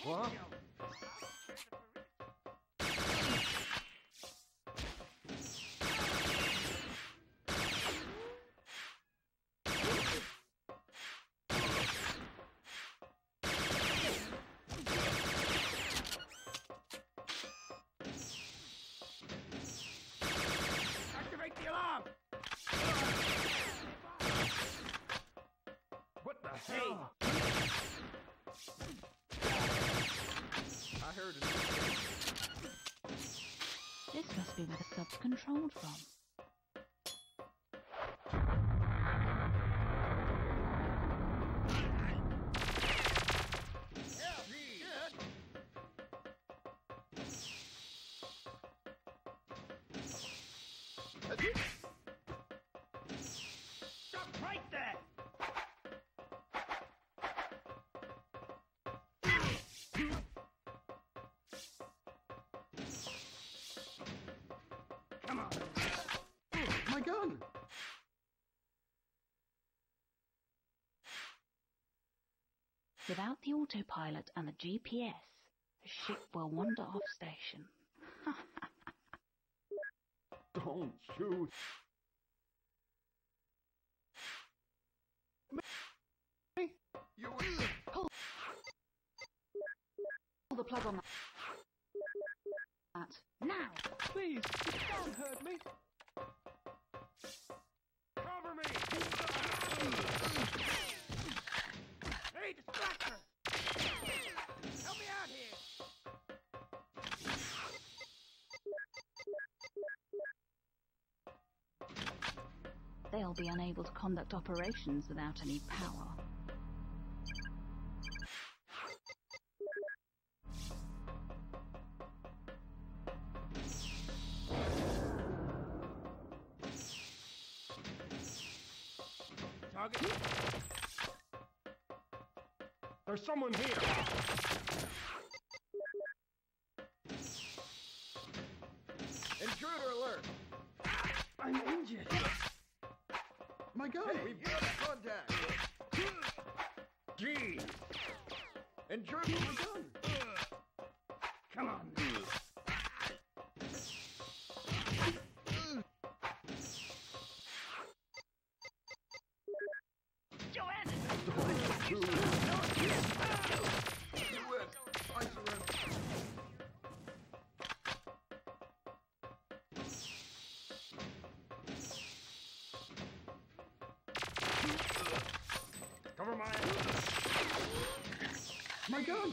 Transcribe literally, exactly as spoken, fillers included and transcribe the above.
What? Activate the alarm! What the hell? I heard it. This must be where the sub's controlled from. Stop right there! Come on! My gun! Without the autopilot and the G P S, the ship will wander off station. Don't shoot. Me? You Pull the plug on that. Now! please, don't hurt me. Cover me! Hey, distractor! Help me out here! They'll be unable to conduct operations without any power. Target. There's someone here. Intruder alert. I'm injured. My gun. Hey, we've got contact. Gee! Intruder, my gun. Come on. Do it. I surrender. Cover my... My gun.